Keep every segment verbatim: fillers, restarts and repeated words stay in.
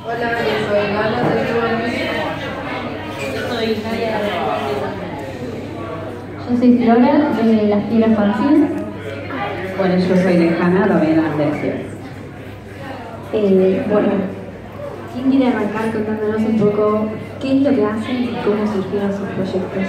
Hola, yo soy Lala de Turbambire. Yo soy Nadia de Yo soy Flora de Las Fieras Fanzines. Bueno, yo soy Lejana, también de Las Fieras. Eh, bueno, ¿quién quiere arrancar contándonos un poco qué es lo que hacen y cómo surgieron sus proyectos?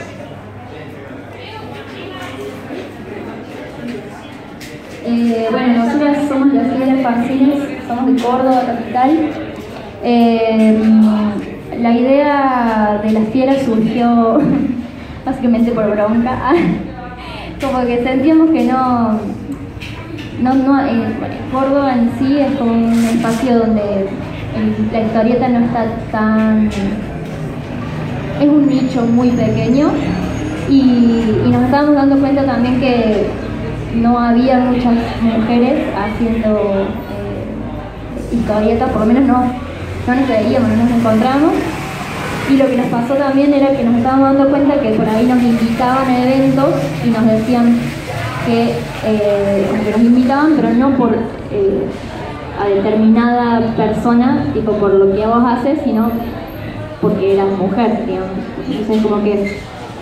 Eh, bueno, nosotras somos Las Fieras Fanzines, somos de Córdoba, capital. Eh, la idea de Las Fieras surgió básicamente por bronca. Como que sentíamos que no, no, no eh, Córdoba en sí es como un espacio donde el, la historieta no está tan... es un nicho muy pequeño y, y nos estábamos dando cuenta también que no había muchas mujeres haciendo eh, historietas, por lo menos no, no nos veíamos, no nos encontramos. Y lo que nos pasó también era que nos estábamos dando cuenta que por ahí nos invitaban a eventos y nos decían que, eh, como que nos invitaban, pero no por eh, a determinada persona, tipo por lo que vos haces, sino porque eras mujer, digamos. Entonces como que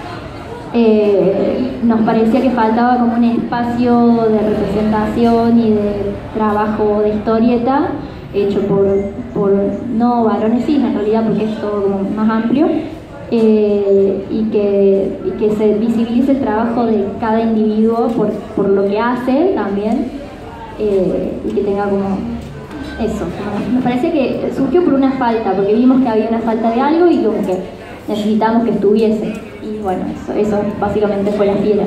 eh, nos parecía que faltaba como un espacio de representación y de trabajo de historieta hecho por, por no varones cis en realidad, porque es todo como más amplio, eh, y, que, y que se visibilice el trabajo de cada individuo por, por lo que hace también, eh, y que tenga como eso. Me parece que surgió por una falta, porque vimos que había una falta de algo y como que necesitábamos que estuviese, y bueno, eso, eso básicamente fue Las Fieras.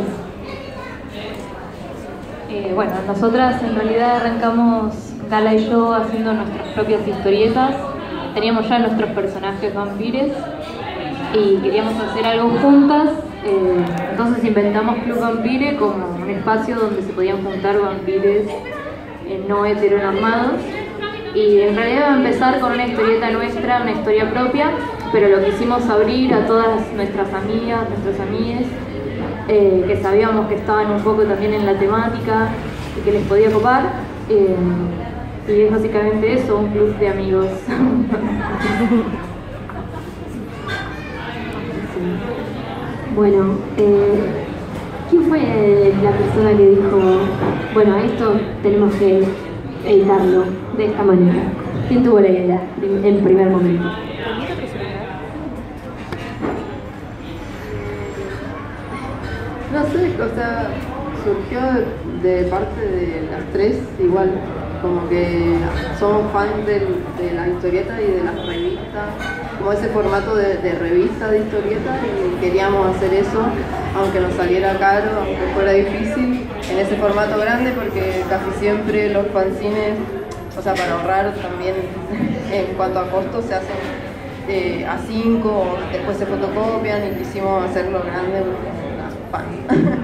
Eh, bueno, nosotras en realidad arrancamos, Gala y yo, haciendo nuestras propias historietas. Teníamos ya nuestros personajes vampires y queríamos hacer algo juntas, eh, entonces inventamos Club Vampire como un espacio donde se podían juntar vampires eh, no heteronormados, y en realidad iba a empezar con una historieta nuestra, una historia propia, pero lo quisimos abrir a todas nuestras amigas, nuestros amigues, eh, que sabíamos que estaban un poco también en la temática y que les podía copar. Eh, Y es básicamente eso, un club de amigos. Bueno, eh, ¿quién fue la persona que dijo, bueno, esto tenemos que editarlo de esta manera? ¿Quién tuvo la idea en primer momento? No sé, o sea, surgió de parte de las tres igual. Como que somos fans de, de la historieta y de las revistas, como ese formato de, de revista de historieta, y queríamos hacer eso, aunque nos saliera caro, aunque fuera difícil, en ese formato grande, porque casi siempre los fanzines, o sea, para ahorrar también en cuanto a costos, se hacen eh, a cinco, después se fotocopian, y quisimos hacerlo grande porque las fans.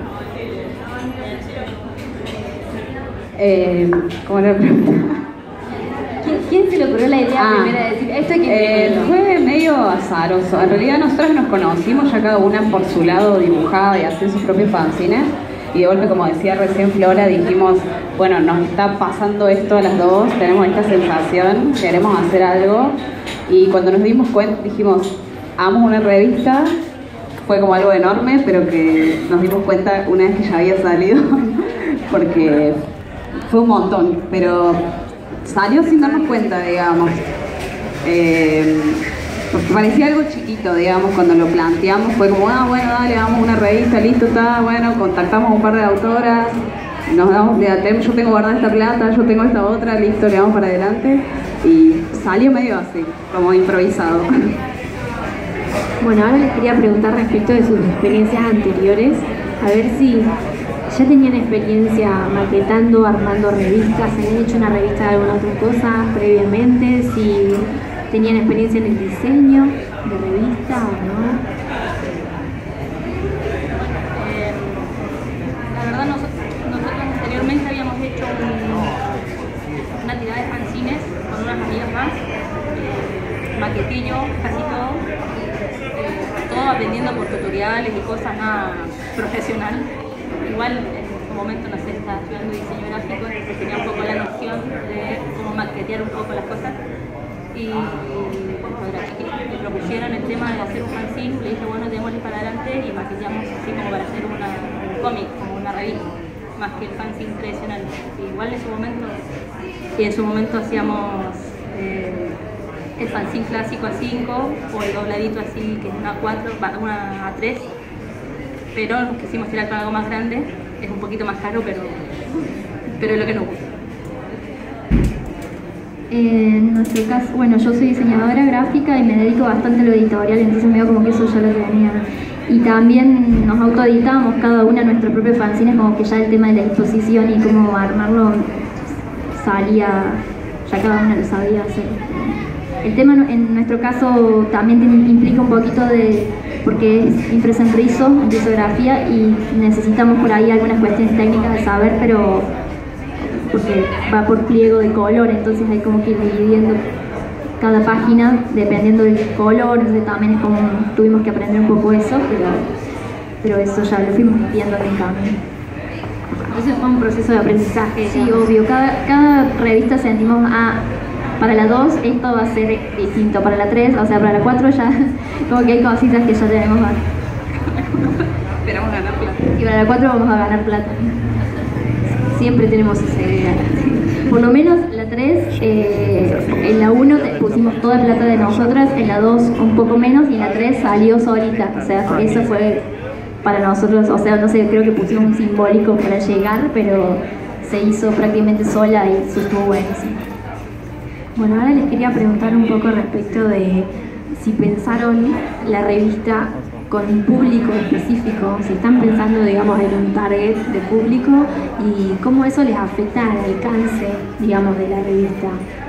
Eh, ¿Cómo era la pregunta? ¿Quién, ¿Quién se le ocurrió la idea Ah, primera de decir esto hay que eh, imprimirlo? Fue medio azaroso. En realidad nosotros nos conocimos, ya cada una por su lado dibujaba y hacía sus propios fanzines. Y de golpe, como decía recién Flora, dijimos, bueno, nos está pasando esto a las dos, tenemos esta sensación, queremos hacer algo. Y cuando nos dimos cuenta, dijimos, hagamos una revista. Fue como algo enorme, pero que nos dimos cuenta una vez que ya había salido, porque fue un montón, pero salió sin darnos cuenta, digamos. Eh, porque parecía algo chiquito, digamos, cuando lo planteamos. Fue como, ah, bueno, dale, hagamos una revista, listo, está, bueno, contactamos a un par de autoras, nos damos, yo tengo guardada esta plata, yo tengo esta otra, listo, le damos para adelante. Y salió medio así, como improvisado. Bueno, ahora les quería preguntar respecto de sus experiencias anteriores, a ver si ya tenían experiencia maquetando, armando revistas, ¿habían hecho una revista de alguna otra cosa previamente? Si tenían experiencia en el diseño de revista o no. Eh, la verdad, nosotros, nosotros anteriormente habíamos hecho un, una tirada de fanzines con unas amigas más, eh, maquetillo, casi todo, eh, todo aprendiendo por tutoriales y cosas nada profesional. Igual en su momento, no sé, estaba estudiando diseño gráfico, entonces tenía un poco la noción de cómo maquetear un poco las cosas. y que propusieron el tema de hacer un fanzine. Le dije, bueno, démosle para adelante y maquillamos así como para hacer una, un cómic, como una revista, más que el fanzine tradicional. Y igual en su momento, y en su momento hacíamos eh, el fanzine clásico a cinco o el dobladito así, que es una a cuatro, una a tres, pero quisimos tirar con algo más grande. Es un poquito más caro, pero, pero es lo que nos gusta. En nuestro caso, bueno, yo soy diseñadora gráfica y me dedico bastante a lo editorial, entonces me veo como que eso ya lo tenía. Y también nos autoeditamos cada una nuestros propios fanzines, como que ya el tema de la exposición y cómo armarlo salía, ya cada una lo sabía hacer. El tema en nuestro caso también implica un poquito de, porque es impresa en rizo, en risografía, y necesitamos por ahí algunas cuestiones técnicas de saber, pero porque va por pliego de color, entonces hay como que ir dividiendo cada página dependiendo del color, entonces también es como tuvimos que aprender un poco eso, pero, pero eso ya lo fuimos viendo en el camino. Entonces fue un proceso de aprendizaje. Sí, obvio, cada, cada revista sentimos, ah, para la dos esto va a ser distinto, para la tres, o sea, para la cuatro ya como que hay cositas que ya tenemos más. Esperamos ganar plata. Y para la cuatro vamos a ganar plata. Siempre tenemos esa idea. Por lo menos la tres, eh, en la uno pusimos toda plata de nosotras, en la dos un poco menos y en la tres salió solita. O sea, eso fue para nosotros, o sea, no sé, creo que pusimos un simbólico para llegar, pero se hizo prácticamente sola y eso estuvo buenísimo. Bueno, ahora les quería preguntar un poco respecto de si pensaron la revista con un público específico, si están pensando, digamos, en un target de público y cómo eso les afecta al alcance, digamos, de la revista.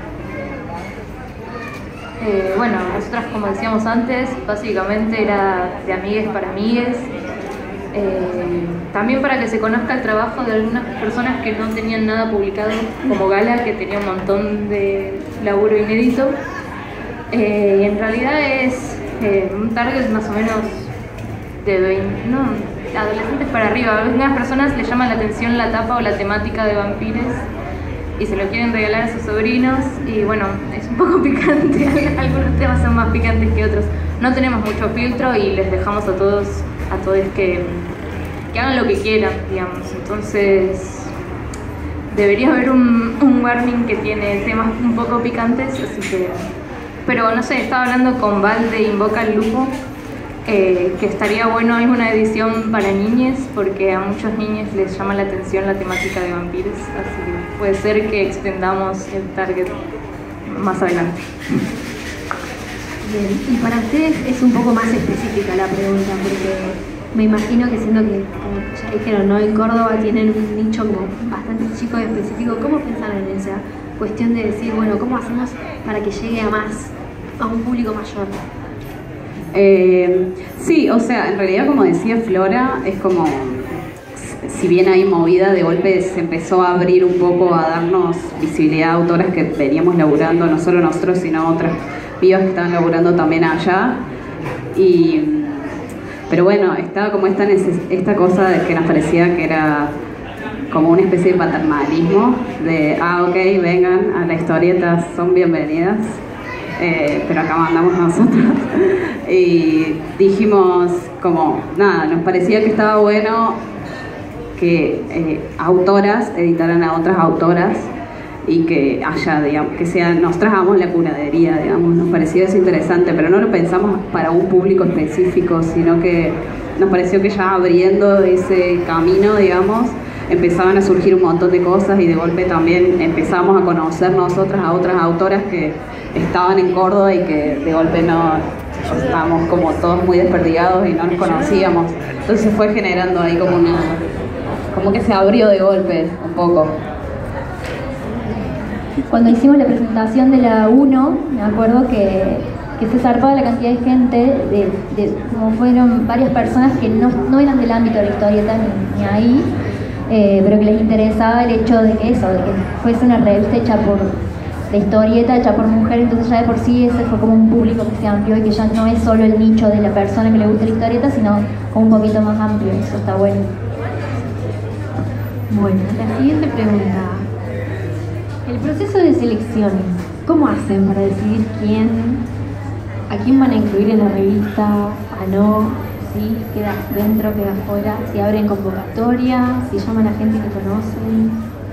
Eh, bueno, nosotras, como decíamos antes, básicamente era de amigues para amigues. Eh, también para que se conozca el trabajo de algunas personas que no tenían nada publicado, como Gala, que tenía un montón de laburo inédito. Eh, y en realidad es eh, un target más o menos de veinte, no, adolescentes para arriba. A algunas personas les llama la atención la tapa o la temática de vampiros y se lo quieren regalar a sus sobrinos, y bueno, es un poco picante. Algunos temas son más picantes que otros. No tenemos mucho filtro y les dejamos a todos a todos que, que hagan lo que quieran, digamos. Entonces debería haber un, un warning que tiene temas un poco picantes, así que, pero no sé, estaba hablando con Val de Invoca el Lupo, eh, que estaría bueno alguna edición para niñes, porque a muchos niños les llama la atención la temática de vampiros, así que puede ser que extendamos el target más adelante. Bien, y para ustedes es un poco más específica la pregunta, porque me imagino que siendo que, como ya dijeron, ¿no?, en Córdoba tienen un nicho como bastante chico y específico, ¿cómo pensaron en esa cuestión de decir, bueno, ¿cómo hacemos para que llegue a más, a un público mayor? Eh, sí, o sea, en realidad, como decía Flora, es como, si bien hay movida, de golpe se empezó a abrir un poco, a darnos visibilidad a autoras que veníamos laburando, no solo nosotros, sino otras pibas que estaban laburando también allá. Y, pero bueno, estaba como esta, esta cosa de que nos parecía que era como una especie de paternalismo, de, ah, ok, vengan a la historieta, son bienvenidas. Eh, pero acá mandamos nosotros. Y dijimos como, nada, nos parecía que estaba bueno que eh, autoras editaran a otras autoras y que haya, digamos, que sea, nosotros hagamos la curaduría, digamos, nos pareció eso interesante, pero no lo pensamos para un público específico, sino que nos pareció que ya abriendo ese camino, digamos, empezaban a surgir un montón de cosas y de golpe también empezamos a conocer nosotras a otras autoras que estaban en Córdoba y que de golpe no estábamos como todos muy desperdigados y no nos conocíamos. Entonces se fue generando ahí como una, como que se abrió de golpe un poco. Cuando hicimos la presentación de la uno, me acuerdo que, que se zarpaba la cantidad de gente, de, de, como fueron varias personas que no, no eran del ámbito de la historieta ni, ni ahí, eh, pero que les interesaba el hecho de que eso, de que fuese una revista hecha por de historieta, hecha por mujer, entonces ya de por sí ese fue como un público que se amplió y que ya no es solo el nicho de la persona que le gusta la historieta, sino como un poquito más amplio, eso está bueno. Bueno, la siguiente pregunta. El proceso de selección, ¿cómo hacen para decidir quién, a quién van a incluir en la revista, a no? ¿Sí? ¿Queda dentro, queda afuera? ¿Si abren convocatoria? ¿Si llaman a gente que conocen?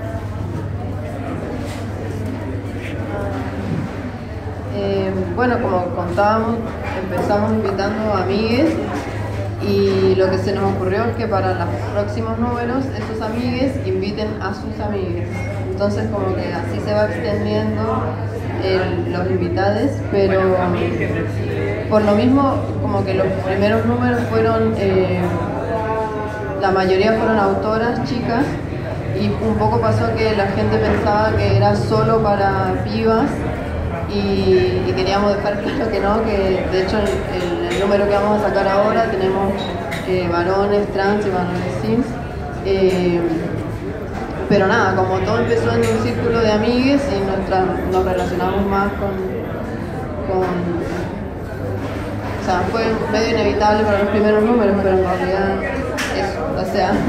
Eh, bueno, como contábamos, empezamos invitando a amigues y lo que se nos ocurrió es que para los próximos números esos amigues inviten a sus amigues. Entonces como que así se va extendiendo el, los invitados, pero por lo mismo como que los primeros números fueron, eh, la mayoría fueron autoras chicas y un poco pasó que la gente pensaba que era solo para pibas. Y, y queríamos dejar claro que no, que de hecho en el, el número que vamos a sacar ahora tenemos eh, varones trans y varones cis. Eh, pero nada, como todo empezó en un círculo de amigues y nuestra, nos relacionamos más con, con... O sea, fue medio inevitable para los primeros números, pero en realidad eso, o sea...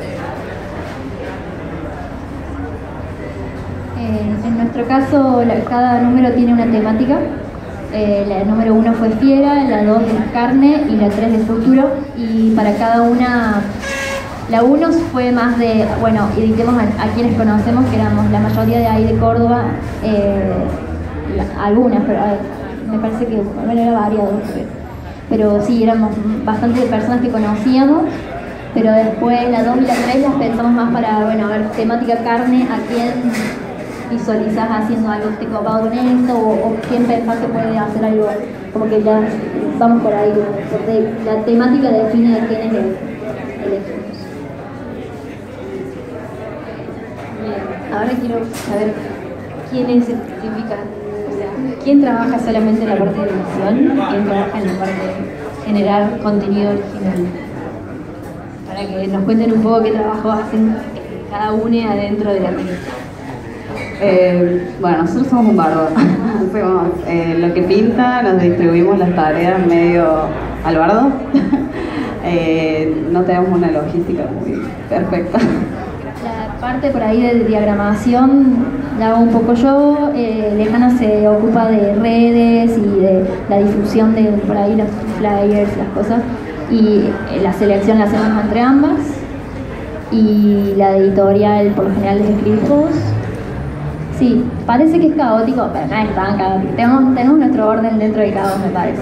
En nuestro caso, la, cada número tiene una temática. Eh, la número uno fue fiera, la dos es carne y la tres de futuro. Y para cada una, la uno fue más de, bueno, editemos a, a quienes conocemos, que éramos la mayoría de ahí de Córdoba, eh, la, algunas, pero eh, me parece que bueno, era variado. Pero, pero sí, éramos bastante personas que conocíamos. Pero después la dos y la tres las pensamos más para, bueno, a ver, temática carne, a quién visualizás haciendo algo que te copado con esto, o, o quién pensás que puede hacer algo, como que ya vamos por ahí, porque la temática define a quién es el, el Bien, ahora quiero saber quiénes se especifican, o sea, quién trabaja solamente en la parte de edición, quién trabaja en la parte de generar contenido original. Para que nos cuenten un poco qué trabajo hacen cada uno adentro de la revista. Eh, bueno, nosotros somos un bardo. Hacemos eh, lo que pinta, nos distribuimos las tareas medio al bardo. eh, no tenemos una logística muy perfecta. La parte por ahí de diagramación la hago un poco yo. eh, Lejana se ocupa de redes y de la difusión de por ahí los flyers, las cosas, y eh, la selección la hacemos entre ambas, y la editorial por lo general les escribe todos. Sí, parece que es caótico, pero no es tan caótico. Tenemos, tenemos nuestro orden dentro del caos, me parece.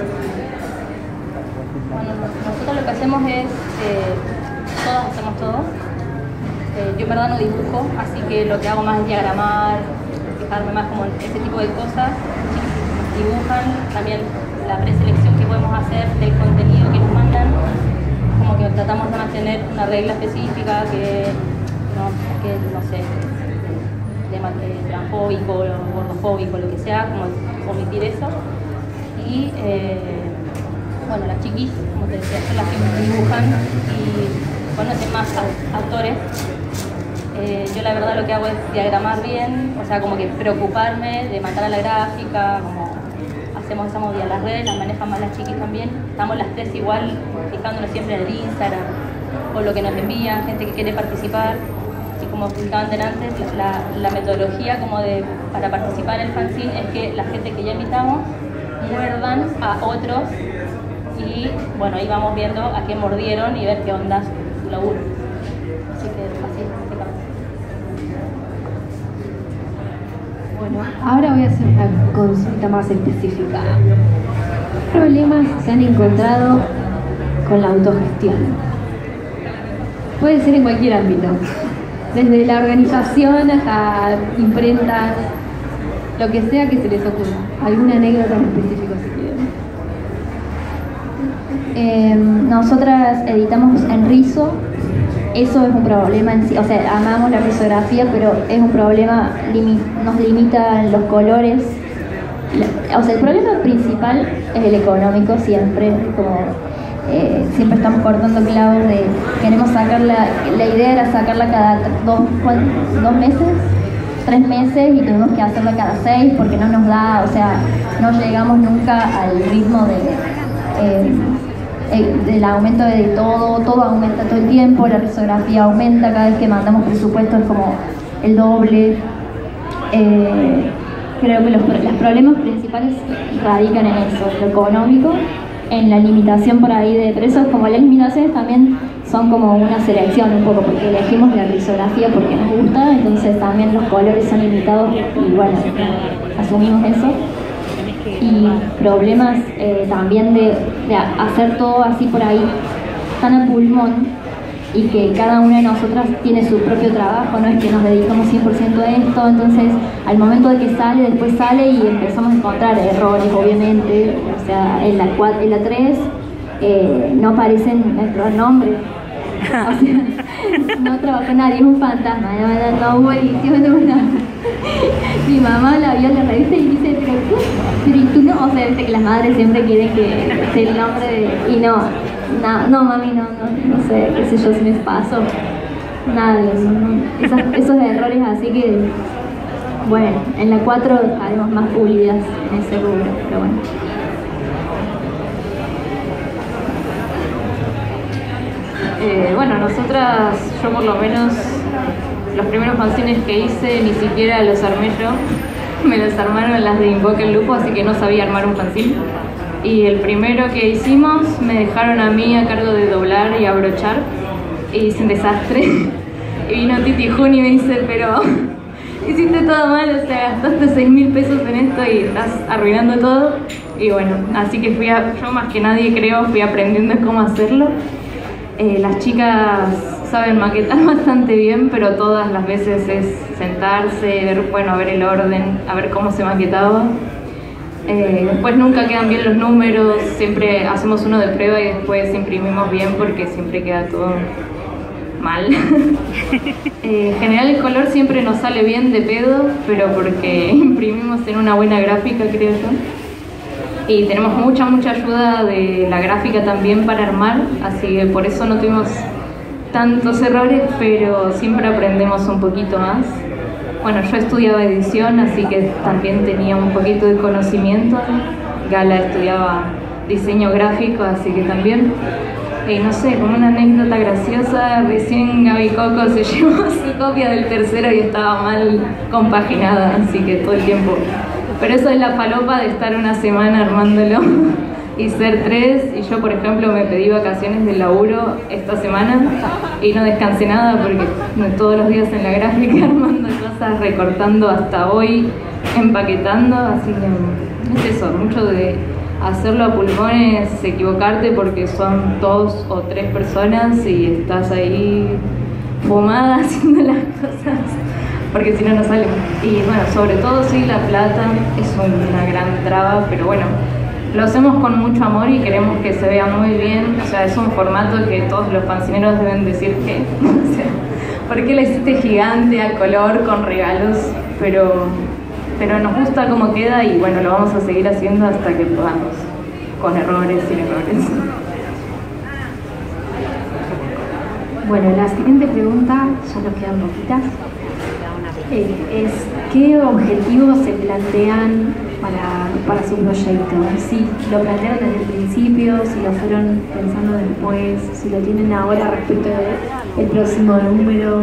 Bueno, nosotros lo que hacemos es, eh, todas hacemos todo. Eh, yo en verdad no dibujo, así que lo que hago más es diagramar, fijarme más como en ese tipo de cosas. Dibujan, también la preselección que podemos hacer del contenido que nos mandan, como que tratamos de mantener una regla específica que no, que, no sé, tema transfóbico, gordofóbico, lo que sea, como omitir eso. Y eh, bueno, las chiquis, como te decía, son las que dibujan y conocen más autores. Eh, yo la verdad lo que hago es diagramar bien, o sea, como que preocuparme de mandar a la gráfica, como hacemos esa movida. Las redes las manejan más las chiquis también. Estamos las tres igual, fijándonos siempre en el Instagram o lo que nos envían, gente que quiere participar. Y como explicaban delante, la, la metodología como de, para participar en el fanzine es que la gente que ya invitamos muerdan a otros y bueno, ahí vamos viendo a qué mordieron y ver qué onda su laburo. Así que así, básicamente. Bueno, ahora voy a hacer una consulta más específica. ¿Qué problemas se han encontrado con la autogestión? Puede ser en cualquier ámbito, desde la organización hasta imprentas, lo que sea que se les ocurra. ¿Alguna anécdota en específico si quieren? Eh, nosotras editamos en rizo. Eso es un problema en sí, o sea, amamos la risografía, pero es un problema, limi nos limitan los colores. La, o sea, el problema principal es el económico siempre, como eh, siempre estamos cortando clavos de, queremos sacarla, la idea era sacarla cada dos, dos meses, tres meses y tuvimos que hacerla cada seis porque no nos da, o sea, no llegamos nunca al ritmo de... Eh, del aumento de todo, todo aumenta todo el tiempo, la risografía aumenta, cada vez que mandamos presupuesto es como el doble. Eh, creo que los, los problemas principales radican en eso, lo económico, en la limitación por ahí de precios, como las limitaciones también son como una selección un poco, porque elegimos la risografía porque nos gusta, entonces también los colores son limitados y bueno, asumimos eso. Y problemas eh, también de, de hacer todo así por ahí, tan a pulmón, y que cada una de nosotras tiene su propio trabajo, no es que nos dedicamos cien por ciento a esto, entonces al momento de que sale, después sale y empezamos a encontrar errores, obviamente, o sea, en la, en la tres eh, no aparecen nuestros nombres, o sea, no trabajó nadie, es un fantasma, no, no buenísimo, no, no. Mi mamá la vio en la revista y dice, pero ¿qué? Pero ¿y tú no? O sea, viste que las madres siempre quieren que esté el nombre de... Y no, no, no mami, no, no, no sé, qué sé yo, si me paso. Nada de eso, no. Esas, esos errores así que... Bueno, en la cuatro haremos más pulidas en ese rubro, pero bueno. Eh, bueno, nosotras, yo por lo menos, los primeros fanzines que hice ni siquiera los armé yo, me los armaron las de Invoca el Lupo, así que no sabía armar un fanzine. Y el primero que hicimos me dejaron a mí a cargo de doblar y abrochar, y hice un desastre. Y vino Titi Jun y me dice, pero hiciste todo mal, o sea, gastaste seis mil pesos en esto y estás arruinando todo. Y bueno, así que fui a, yo más que nadie creo, fui aprendiendo cómo hacerlo. Eh, las chicas saben maquetar bastante bien, pero todas las veces es sentarse, ver, bueno, ver el orden, a ver cómo se maquetaba. Eh, después nunca quedan bien los números, siempre hacemos uno de prueba y después imprimimos bien porque siempre queda todo mal. eh, en general el color siempre nos sale bien de pedo, pero porque imprimimos en una buena gráfica, creo yo. Y tenemos mucha, mucha ayuda de la gráfica también para armar, así que por eso no tuvimos tantos errores, pero siempre aprendemos un poquito más. Bueno, yo estudiaba edición, así que también tenía un poquito de conocimiento. Gala estudiaba diseño gráfico, así que también, eh, no sé, como una anécdota graciosa, recién Gaby Coco se llevó su copia del tercero y estaba mal compaginada, así que todo el tiempo. Pero eso es la falopa de estar una semana armándolo y ser tres, y yo por ejemplo me pedí vacaciones del laburo esta semana y no descansé nada porque todos los días en la gráfica armando cosas, recortando hasta hoy, empaquetando, así que es eso, mucho de hacerlo a pulmones, equivocarte porque son dos o tres personas y estás ahí fumada haciendo las cosas, porque si no, no sale. Y bueno, sobre todo sí, la plata es una gran traba, pero bueno, lo hacemos con mucho amor y queremos que se vea muy bien. O sea, es un formato que todos los fanzineros deben decir que, o sea, ¿por qué lo hiciste gigante, a color, con regalos? Pero, pero nos gusta cómo queda y bueno, lo vamos a seguir haciendo hasta que podamos, con errores, sin errores. Bueno, la siguiente pregunta, ya nos quedan poquitas, eh, es ¿qué objetivos se plantean para, para su proyecto? Si lo plantearon desde el principio, si lo fueron pensando después, si lo tienen ahora respecto del próximo número.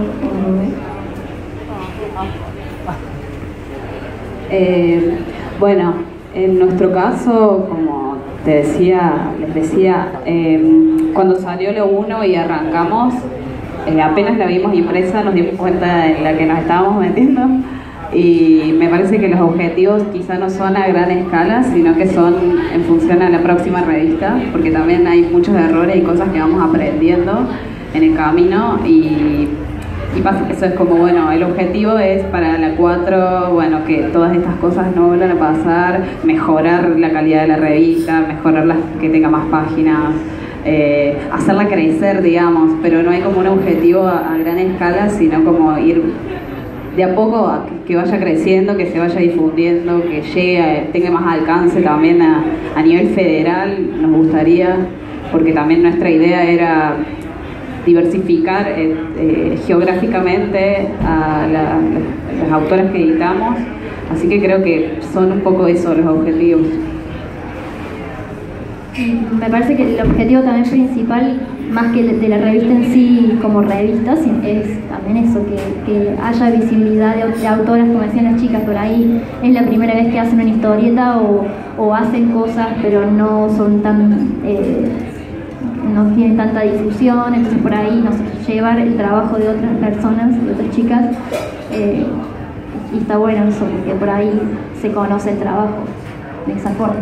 Eh, bueno, en nuestro caso, como te decía, les decía, eh, cuando salió lo uno y arrancamos, eh, apenas la vimos impresa nos dimos cuenta de la que nos estábamos metiendo, y me parece que los objetivos quizá no son a gran escala, sino que son en función a la próxima revista, porque también hay muchos errores y cosas que vamos aprendiendo en el camino, y, y pasa que eso es como, bueno, el objetivo es para la cuatro, bueno, que todas estas cosas no vuelvan a pasar, mejorar la calidad de la revista, mejorarla, que tenga más páginas, eh, hacerla crecer, digamos, pero no hay como un objetivo a, a gran escala, sino como ir de a poco a que, que vaya creciendo, que se vaya difundiendo, que llegue, tenga más alcance también a, a nivel federal, nos gustaría, porque también nuestra idea era diversificar eh, eh, geográficamente a la, la, las autoras que editamos, así que creo que son un poco eso los objetivos. Me parece que el objetivo también principal más que de la revista en sí como revista, es también eso, que, que haya visibilidad de, de autoras, como decían las chicas, por ahí es la primera vez que hacen una historieta o, o hacen cosas pero no son tan, eh, no tienen tanta difusión, entonces por ahí nos llevar el trabajo de otras personas, de otras chicas, eh, y está bueno eso, porque por ahí se conoce el trabajo de esa forma.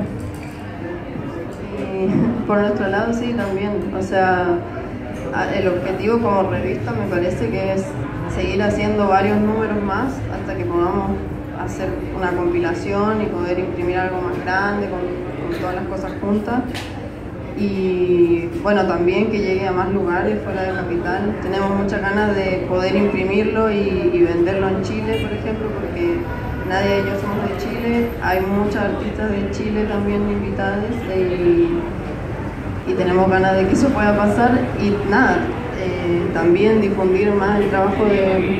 Por nuestro lado sí, también, o sea, el objetivo como revista me parece que es seguir haciendo varios números más hasta que podamos hacer una compilación y poder imprimir algo más grande con, con todas las cosas juntas. Y bueno, también que llegue a más lugares fuera de Capital. Tenemos muchas ganas de poder imprimirlo y, y venderlo en Chile, por ejemplo, porque nadie de ellos somos de Chile. Hay muchas artistas de Chile también invitadas y, y tenemos ganas de que eso pueda pasar. Y nada, eh, también difundir más el trabajo de,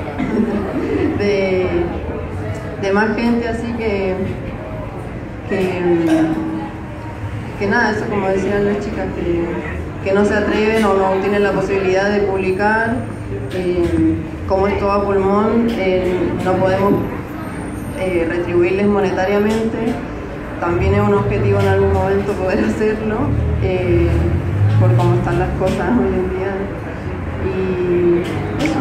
de, de más gente, así que, que que nada, eso como decían las chicas, que, que no se atreven o no tienen la posibilidad de publicar, eh, como es todo a pulmón, eh, no podemos eh, retribuirles monetariamente, también es un objetivo en algún momento poder hacerlo, eh, por cómo están las cosas hoy en día. Y eso.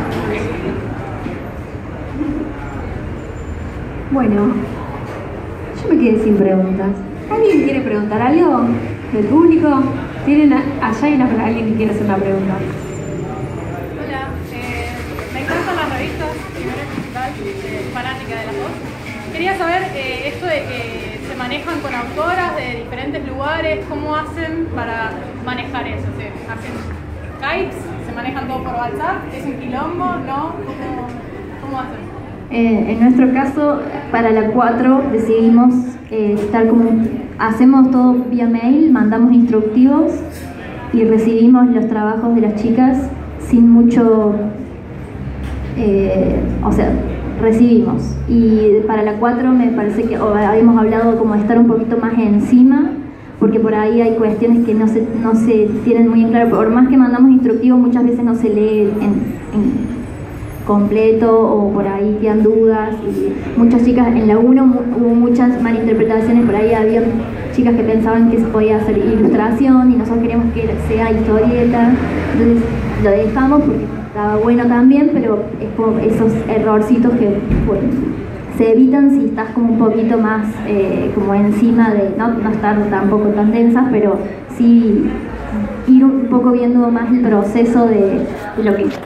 Bueno, yo me quedé sin preguntas. ¿Alguien quiere preguntar algo del público? ¿Tienen a, allá hay una, alguien que quiere hacer una pregunta? Hola, eh, me encantan las revistas, primero y principal, eh, fanática de las dos. Quería saber eh, esto de que se manejan con autoras de diferentes lugares, ¿cómo hacen para manejar eso? ¿Se hacen Skypes? ¿Se manejan todo por WhatsApp? ¿Es un quilombo? ¿No? ¿Cómo, cómo hacen? Eh, en nuestro caso, para la cuatro decidimos eh, estar como, hacemos todo vía mail, mandamos instructivos y recibimos los trabajos de las chicas sin mucho, eh, o sea, recibimos. Y para la cuatro me parece que o habíamos hablado como de estar un poquito más encima, porque por ahí hay cuestiones que no se, no se tienen muy en claro, por más que mandamos instructivos muchas veces no se lee en, en completo o por ahí quedan dudas y muchas chicas en la uno hubo muchas malinterpretaciones, por ahí había chicas que pensaban que se podía hacer ilustración y nosotros queríamos que sea historieta, entonces lo dejamos porque estaba bueno también, pero es como esos errorcitos que bueno, se evitan si estás como un poquito más eh, como encima de, no, no estar tampoco tan densas, pero sí ir un poco viendo más el proceso de, de lo que